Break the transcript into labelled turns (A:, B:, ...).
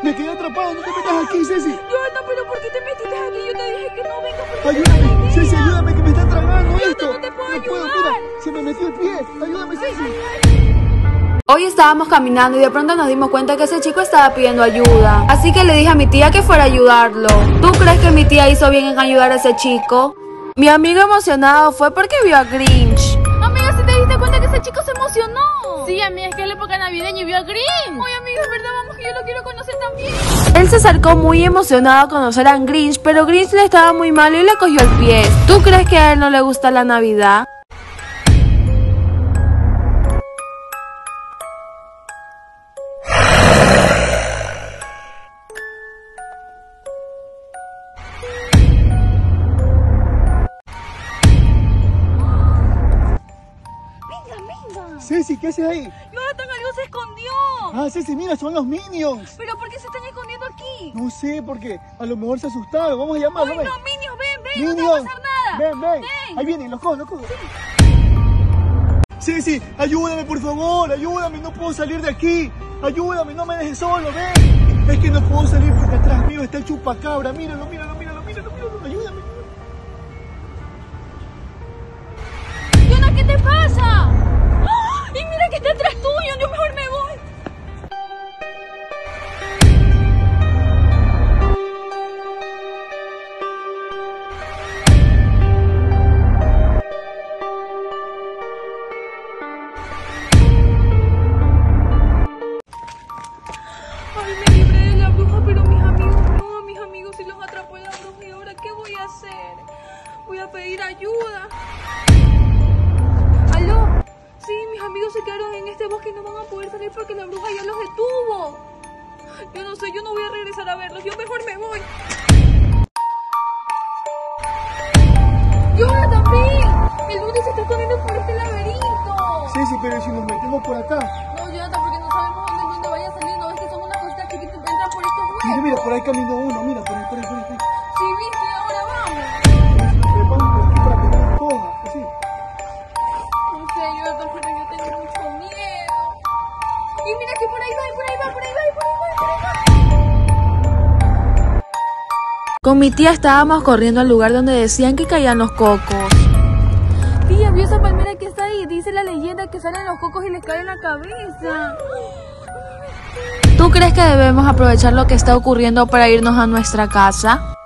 A: Me quedé atrapado, no te metas aquí, Ceci.
B: Jonathan, pero ¿por qué te metiste aquí? Yo te dije que no vengas.
A: Ayúdame, Ceci, ayúdame que me está tragando esto.
B: No te puedo
A: No puedo,
B: ayudar.
A: mira, se me metió el pie. Ayúdame, Ceci.
C: Hoy estábamos caminando y de pronto nos dimos cuenta que ese chico estaba pidiendo ayuda. Así que le dije a mi tía que fuera a ayudarlo. ¿Tú crees que mi tía hizo bien en ayudar a ese chico? Mi amigo emocionado fue porque vio a Grinch.
B: Amiga, ¿sí te diste cuenta que ese chico se emocionó?
D: Sí, amiga, es que es la época navideña y vio a Grinch.
B: Oye, amiga, es verdad, vamos, que yo lo quiero conocer también.
C: Él se acercó muy emocionado a conocer a Grinch, pero Grinch le estaba muy malo y le cogió el pie. ¿Tú crees que a él no le gusta la Navidad?
A: Ceci, ¿qué haces ahí?
B: Jonathan, algo se escondió.
A: Ah, Ceci, mira, son los Minions.
B: ¿Pero por qué se están escondiendo aquí?
A: No sé, porque a lo mejor se asustaron. Vamos a llamarlo,
B: Ay,
A: ven.
B: no, Minions, ven, no te
A: Minions,
B: va a pasar nada.
A: ven. Ahí vienen, los cojo. Ceci, ayúdame, por favor, ayúdame, no puedo salir de aquí. Ayúdame, no me dejes solo, ven. Es que no puedo salir porque atrás mío está el chupacabra. Míralo, ayúdame.
B: Jonathan, ¿qué te pasa? ¡Ah! Y mira que está atrás tuyo, yo mejor me voy. Ay, me libré de la bruja, pero mis amigos no, a mis amigos sí los atrapó la bruja. ¿Y ahora qué voy a hacer? Voy a pedir ayuda. ¿Aló? Sí, mis amigos se quedaron en este bosque y no van a poder salir porque la bruja ya los detuvo. Yo no sé, yo no voy a regresar a verlos, yo mejor me voy. ¡Jonathan, ven! El mundo se está escondiendo por este laberinto.
A: Ceci, pero si nos metemos por acá.
B: No, Jonathan, porque no sabemos dónde el mundo vaya a salir. No ves que son unas cositas chiquitas que entran por estos huecos.
A: Mira, por ahí caminó uno, mira, por ahí.
B: Sí, viste, ahora vamos.
A: Vamos por aquí para que no nos coja, así.
B: No sé, Jonathan, pero yo tengo mucho miedo. Y mira que por ahí va.
C: Con mi tía estábamos corriendo al lugar donde decían que caían los cocos.
B: Tía, ¿vio esa palmera que está ahí? Dice la leyenda que salen los cocos y les caen en la cabeza.
C: ¿Tú crees que debemos aprovechar lo que está ocurriendo para irnos a nuestra casa?